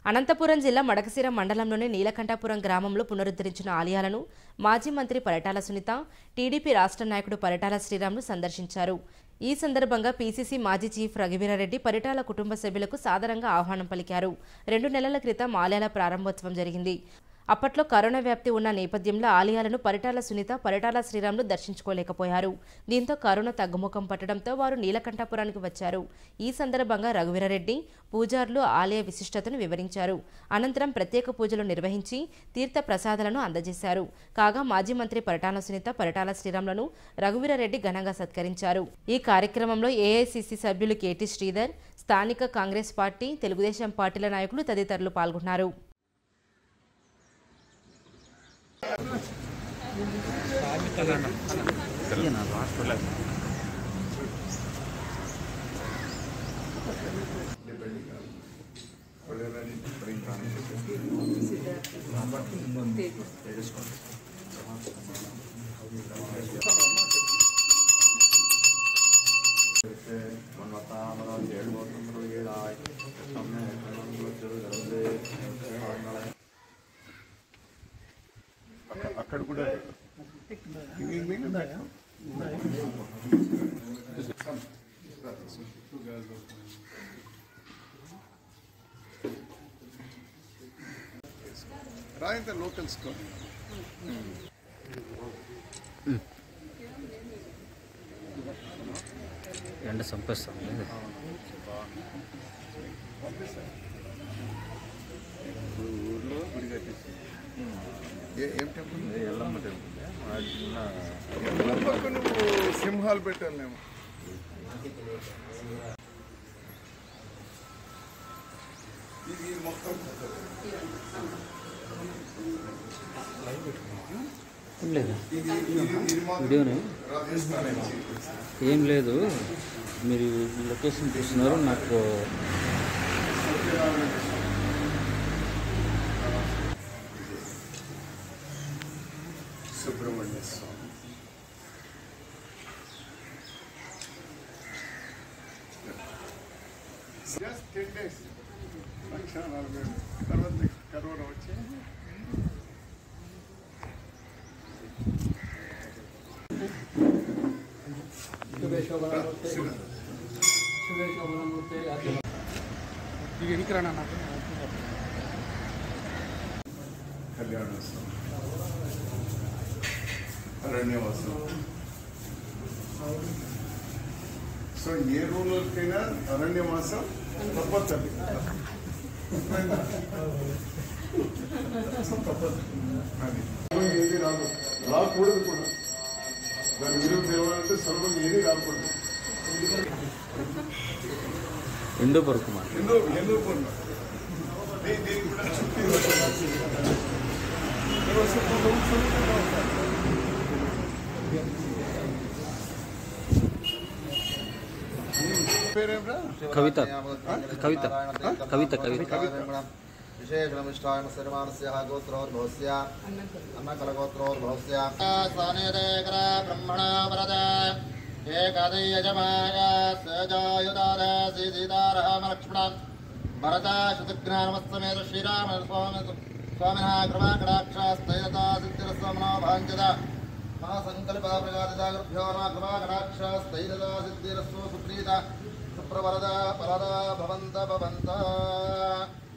అనంతపురం జిల్లా మడకశిర మండలంలోని నీలకంఠపురం గ్రామంలో పునరుద్ధరించిన ఆలయాలను మాజీ మంత్రి పరిటాల సునీత, టీడీపీ రాష్ట్ర నాయకుడు పరిటాల శ్రీరాములు సందర్శించారు. ఈ సందర్భంగా పీసీసీ మాజీ చీఫ్ రఘువీరారెడ్డి పరిటాల కుటుంబ సభ్యులకు సాదరంగా ఆహ్వానం పలికారు. 2 నెలల క్రితం ఆలయాల ప్రారంభోత్సవం జరిగింది. అప్పట్లో కరోనా వ్యాప్తి ఉన్న నేపథ్యంలో ఆలయాలను పరిటాల సునీత, పరిటాల శ్రీరాములు దర్శించుకోలేకపోయారు. దీంతో కరోనా తగ్గుముఖం పట్టడంతో వారు నీలకంఠపురానికి వచ్చారు. ఈ సందర్భంగా రఘువీరారెడ్డి పూజారులు ఆలయ విశిష్టతను వివరించారు. అనంతరం ప్రత్యేక పూజలు నిర్వహించి తీర్థ ప్రసాదాలను అందజేశారు. కాగా మాజీ మంత్రి పరిటాల సునీత, పరిటాల శ్రీరాములను రఘువీరారెడ్డి ఘనంగా సత్కరించారు. ఈ కార్యక్రమంలో ఏఐసీసీ సభ్యులు కేటీ శ్రీధర్, స్థానిక కాంగ్రెస్ పార్టీ, తెలుగుదేశం పార్టీల నాయకులు తదితరులు పాల్గొన్నారు. అక్కడ కూడా రాయంత లోకల్స్ ఎండ సంపేస్తాం ఊర్లో గుడి కట్టేసి ఏం టెంపుల్? ఎల్లమ్మ టెంపుల్. పక్క నువ్వు సింహాలు పెట్టాలేమో. ఇది మొత్తం వీడియోనే ఏం లేదు. మీరు లొకేషన్ చూస్తున్నారు. నాకు సుబ్రహ్మణ్య స్వామి జస్ట్ 10 days తర్వాత కరోనా వచ్చి కళ్యాణోత్సవం, అరణ్యవాసం. సో ఏ రూలర్కైనా అరణ్యవాసం తప్పదు. అది ఏది రాదు, రాకూడదు కూడా. దాని విలువ తేవాలంటే సర్వం ఏది రాకూడదు. ఎండో పరుకుమా ఎందుకు కొన్నా కవిత కవిత కవిత కవిత విశేషమిష్టాయ శర్మాణస్య గోత్రోద్భవస్య అన్నకలగోత్రోద్భవస్య సానేదేకర బ్రహ్మణ వరద ఏకాదై యజమాయ సజాయుధార సీతారామలక్ష్మణ భరత శతజ్ఞానమస్తమేత శ్రీరామ స్వామినः కృపాకటాక్షాస్తైరతా సిద్ధిరస్వమనో భాంజత మహాసంకల్ప ప్రజాదితాగుభ్యో నమః కృపాకటాక్షాస్తైరతా సిద్ధిరస్వ సుప్రీత సుప్రవరద పరద భవంత